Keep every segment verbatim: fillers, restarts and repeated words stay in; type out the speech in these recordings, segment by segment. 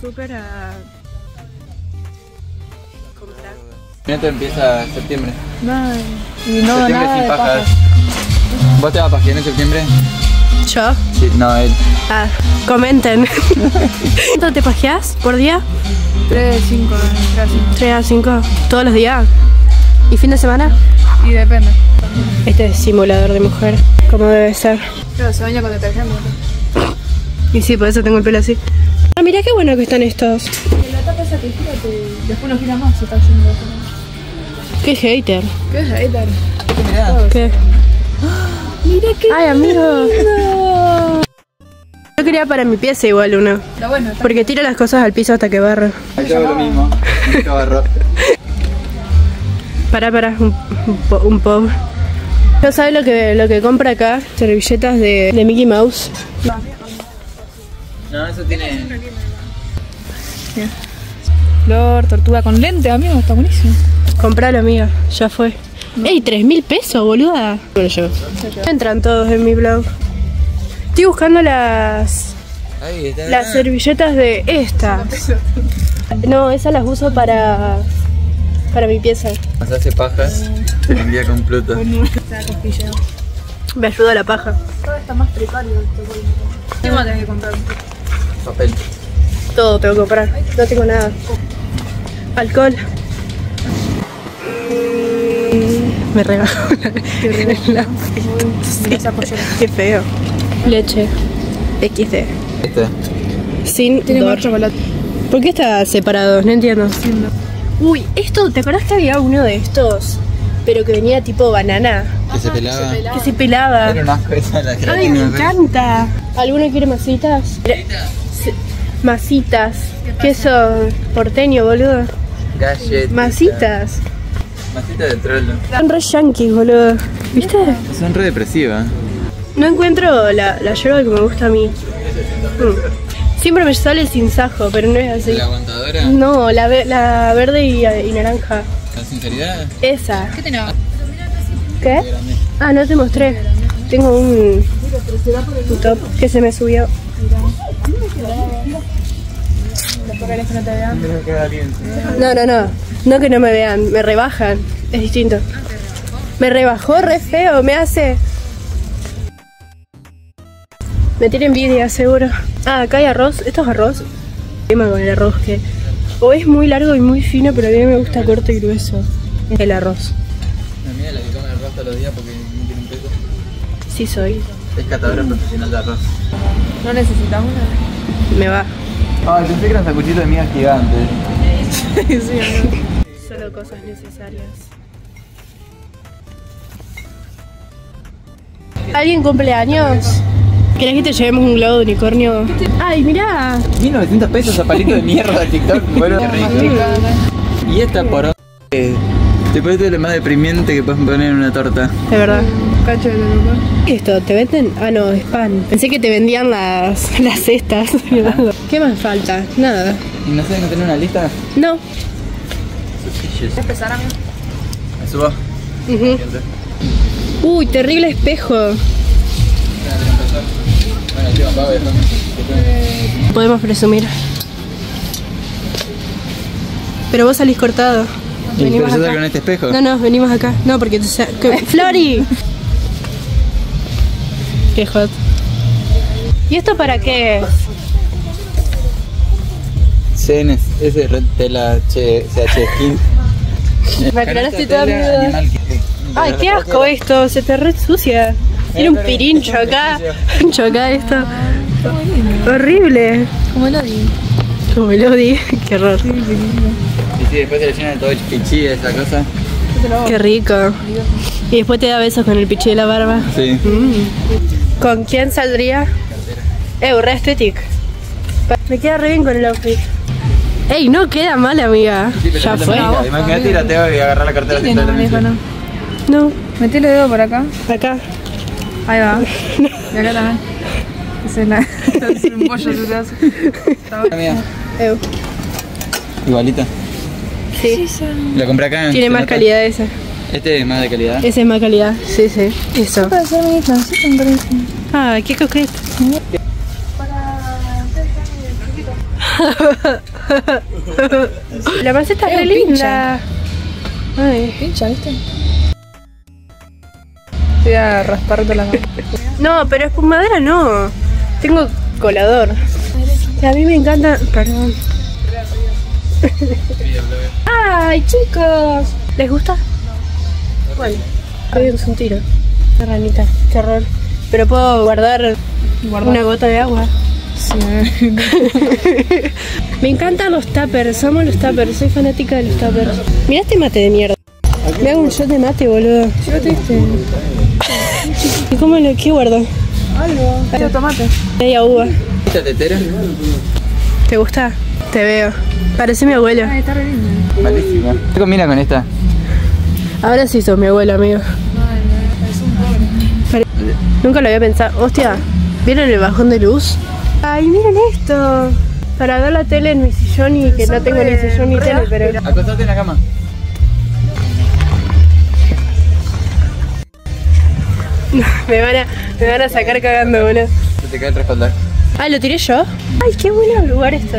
para comprar. Esto empieza en septiembre. No, y no, septiembre nada sin de pajas. pajas. ¿Vos te vas a pajear en septiembre? ¿Yo? Sí, no, él. Ah, comenten. ¿Cuánto te pajeás por día? tres, cinco, tres a cinco. ¿Todos los días? ¿Y fin de semana? y depende. Este es simulador de mujer, como debe ser. Pero se baña con detergente. Y sí, por eso tengo el pelo así. Ah, mirá qué bueno que están estos. Y la tapa esa que gira, te... después no gira más, se está haciendo. Qué hater. ¿Qué es hater? Mirá. ¿Qué? Mira qué Ay, amigo. Yo quería para mi pieza igual uno. Lo bueno, está. Porque tiro las cosas al piso hasta que barro. Yo hago lo mismo. Yo barro. Pará, pará, un, un, po- un pop. ¿No sabes lo que, lo que compra acá? Servilletas de, de Mickey Mouse. No, eso tiene... Flor, tortuga con lente, amigo, está buenísimo. Compralo, amiga, ya fue. ¡Ey, tres mil pesos, boluda! Bueno, yo. Entran todos en mi blog. Estoy buscando las, Ahí está. las servilletas de estas. No, esas las uso para, para mi pieza. Nos hace pajas. Se le envía con Pluto. Está cosquilleo. Me ayuda la paja. Todo está más precario. ¿Qué más tenés que comprar? Papel. Todo tengo que comprar. No tengo nada. Alcohol. Me rebajo la, la sí. Qué feo. Leche. equis de. Este. Sin Tiene dor. más chocolate. ¿Por qué está separado? No entiendo. Uy, esto, ¿te acordás que había uno de estos? Pero que venía tipo banana. Que se pelaba. Que se pelaba. Era un asco esa la gelatina. Ay, me encanta. ¿Alguno quiere masitas? Sí. Masitas. Queso porteño, boludo. Galletas. Masitas. Masitas de trollo. Son re yankees, boludo. ¿Viste? Son re depresivas. No encuentro la, la yerba que me gusta a mí. Mm. Siempre me sale sin sajo, pero no es así. ¿La aguantadora? No, la, ve- la verde y, y naranja. ¿La sinceridad? Esa. ¿Qué tenés? ¿Qué? Ah, no te mostré. Tengo un, un top que se me subió. ¿Querés que no te vean? Mira que caliente. No, no, no. No que no me vean, me rebajan. Es distinto. Me rebajó re feo, me hace... Me tiene envidia, seguro. Ah, acá hay arroz. ¿Esto es arroz? Tema con el arroz que... O es muy largo y muy fino, pero a mí me gusta corto y grueso. El arroz. La mía es la que come arroz todos los días porque no tiene un peso. Sí soy. Es catadora profesional de arroz. ¿No necesitas una? Me va. Ay, pensé que eran sacuchitos de migas gigantes. Sí, amigo. Solo cosas necesarias. ¿Alguien cumpleaños? ¿Querés que te llevemos un globo de unicornio? ¡Ay, mirá! mil novecientos pesos a palito de mierda de TikTok, boludo. Y esta por eh, te parece lo más deprimente que puedes poner en una torta. De verdad. Cacho de loco. ¿Esto te venden? Ah, no, es pan. Pensé que te vendían las, las cestas. ¿Qué más falta? Nada. ¿Y no sé, no tenés una lista? No. Suspicious. ¿Quieres pesar, amigo? ¿Me subo? Ujú. Uy, terrible espejo. Bueno, tío, acá déjame. Podemos presumir. Pero vos salís cortado. ¿Y pero yo acá. salgo en este espejo? No, no, venimos acá. No, porque te sa- que- ¡Flori! Qué hot. ¿Y esto para qué es? C N S, ese red tela C H Skin. Me aclaraste toda mi duda. Ay, qué asco esto, se te re sucia. Tiene un pirincho acá. Pirincho acá esto. Horrible. Como el Odi. Como el Odi, qué horror. Y si después se le llena todo el pichí, esa cosa. Qué rico. Y después te da besos con el pichi de la barba. Sí. Mm. ¿Con quién saldría? Eh, re aesthetic. Me queda re bien con el outfit. Ey, no queda mal, amiga. Sí, pero Ya no te fue. manejas. Imagínate, la tengo que agarrar la cartera ¿Tiene sin manejo, no? No, Metele el dedo por acá. acá. Ahí va. Y acá también. Esa es la... Es un pollo su brazo. Mía, Eu. igualita. Sí. La compré acá. Tiene ¿se más nota? calidad esa. Este es más de calidad. Esa es más calidad. Sí, sí. Eso. Para hacer mi francés, me parece. Ah, qué coqueta. La maceta es re linda. Ay. Pincha, ¿viste? Voy a rasparte la mano. No, pero espumadera no. Tengo colador. A mí me encanta. Perdón. ¡Ay, chicos! ¿Les gusta? Bueno, peguemos un tiro. Qué ranita, qué horror. Pero puedo guardar, guardar una gota de agua. Sí. Me encantan los tuppers, amo los tuppers, soy fanática de los tuppers. Mirá este mate de mierda. Me hago un shot de mate, boludo. Llévate este. ¿Y cómo lo qué guardo? Algo. Este tomate. Media uva. ¿Esta tetera? ¿Te gusta? Te veo. Parece mi abuelo. Ay, está re lindo. Malísima. ¿Qué combina con esta? Ahora sí sos mi abuelo, amigo. Ay, es un pobre. Pero nunca lo había pensado. Hostia, ¿vieron el bajón de luz? Ay, miren esto. Para ver la tele en mi sillón y que no tengo ni sillón ni tele, pero... Acostate en la cama. me, van a, me van a sacar cagando, boludo. Se te cae el respaldar. Ah, ¿lo tiré yo? Ay, qué bueno lugar esto.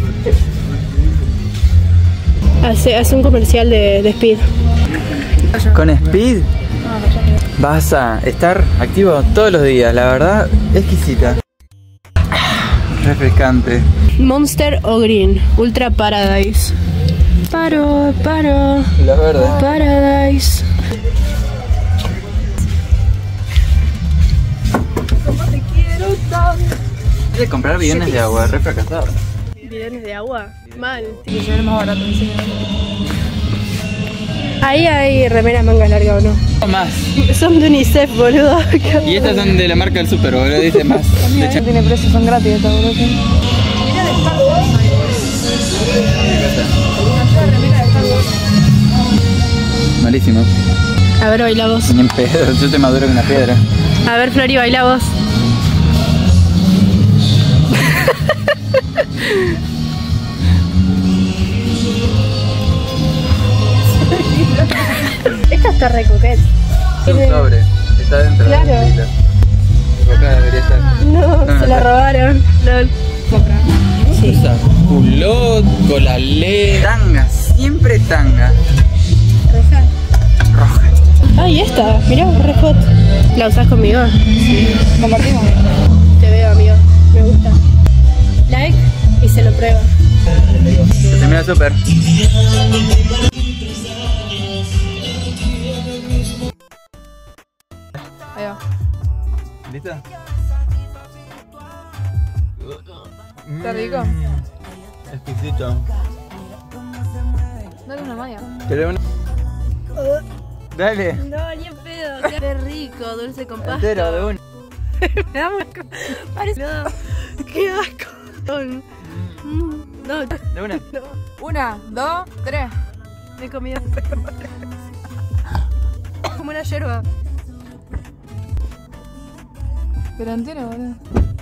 Hace, hace un comercial de, de Speed. Con Speed vas a estar activo todos los días, la verdad, exquisita. Refrescante. Monster o Green, Ultra Paradise. Paro, paro. La verde. Paradise. De comprar bidones de agua, re fracasado. ¿Bidones de agua? Mal. Y ya es más barato, dice. Ahí hay remeras mangas largas, ¿o no? No más. Son de UNICEF, boludo. Y estas son de la marca del Super, boludo, dice más. De hecho, Tiene precio, son gratis estas, boludo. malísimo. A ver, baila vos. Ni en pedo, yo te maduro con una piedra. A ver, Flori, baila vos. Esta está re coqueta. Es un sobre, está dentro Claro. de la Acá debería estar. No, No, se la está. robaron. Lol. Sí. Usa culot, colalé, tanga, siempre tanga. Roja. Roja. Ah, y esta, mirá, re hot. ¿La usás conmigo? Sí. Compartimos. Te veo, amigo. Me gusta. Like y se lo prueba. Se mira súper. Ahí va. ¿Listo? ¿Está rico? Exquisito. Dale una malla. Pero una... Dale. No, ni en pedo. Qué rico, dulce con pasta. Entero de una. Me da muy... Parece... No, qué asco. Mm, No, De una. no. Una, dos, tres. Me he comido como una yerba. Pero entero, boludo.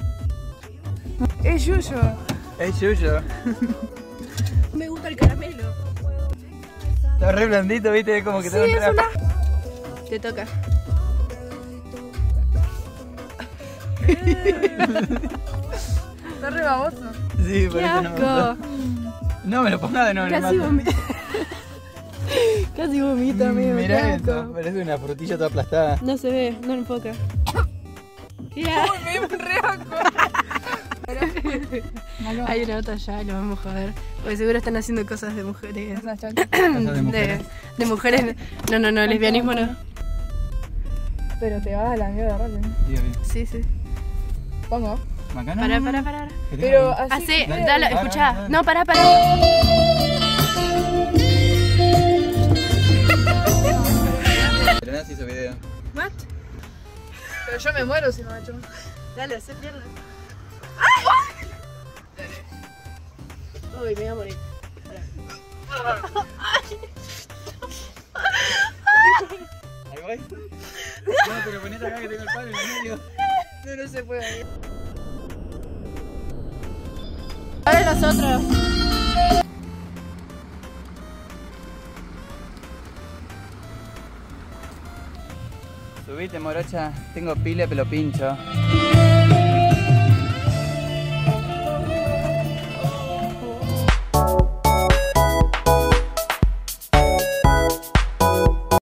Es yuyo. Es yuyo. Me gusta el caramelo. Está re blandito, viste, como que te Sí, va a es entrar. una... Te toca. Está re baboso. Sí, por Qué eso no me asco. gustó. No me lo pongas de nuevo, no Casi me vomito. Casi vomito, amigo. Qué Mirá asco. eso, parece una frutilla toda aplastada. No se ve, no enfoca. Mira. Me dio un re asco. Hay una nota allá, lo vamos a joder. Porque seguro están haciendo cosas de mujeres. Una chacha. Cosas de mujeres. De, de mujeres. No, no, no, lesbianismo no. Pero te vas a la mierda rápido. Digo bien. Sí, sí. Pongo. Acá no, Pará, no, pará, no. pará. Que tenga- Pero así. Hacé, Dale, dale, dale, escuchá. dale. No, pará, pará. Pero nada, se hizo video. What? Pero yo me muero si no me echo. Dale, hacé pierna. Uy, me voy a morir. Ahí voy. No, pero ponete acá que tengo el palo en el medio. No, no se puede. Ahora nosotros. Subite, morocha. Tengo pila, pero pincho.